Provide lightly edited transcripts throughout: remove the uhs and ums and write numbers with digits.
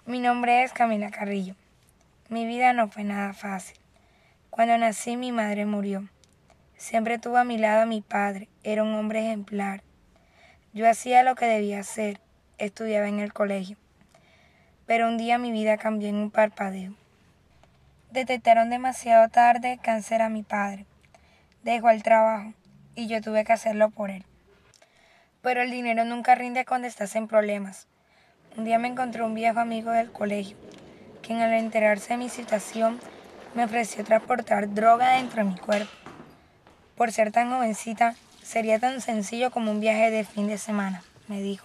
Mi nombre es Camila Carrillo. Mi vida no fue nada fácil. Cuando nací, mi madre murió. Siempre tuve a mi lado a mi padre. Era un hombre ejemplar. Yo hacía lo que debía hacer. Estudiaba en el colegio. Pero un día mi vida cambió en un parpadeo. Detectaron demasiado tarde cáncer a mi padre. Dejó el trabajo y yo tuve que hacerlo por él. Pero el dinero nunca rinde cuando estás en problemas. Un día me encontré un viejo amigo del colegio, quien al enterarse de mi situación me ofreció transportar droga dentro de mi cuerpo. Por ser tan jovencita, sería tan sencillo como un viaje de fin de semana, me dijo.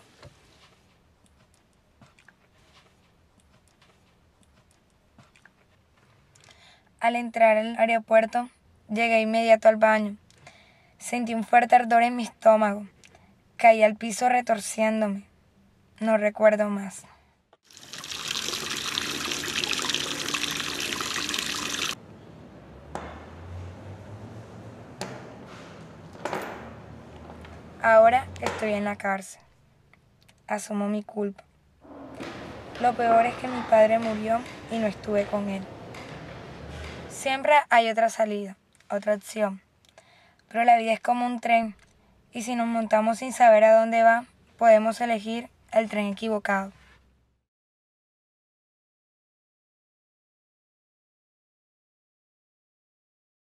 Al entrar al aeropuerto, llegué inmediato al baño. Sentí un fuerte ardor en mi estómago. Caí al piso retorciéndome. No recuerdo más. Ahora estoy en la cárcel. Asumo mi culpa. Lo peor es que mi padre murió y no estuve con él. Siempre hay otra salida, otra opción. Pero la vida es como un tren, y si nos montamos sin saber a dónde va, podemos elegir el tren equivocado.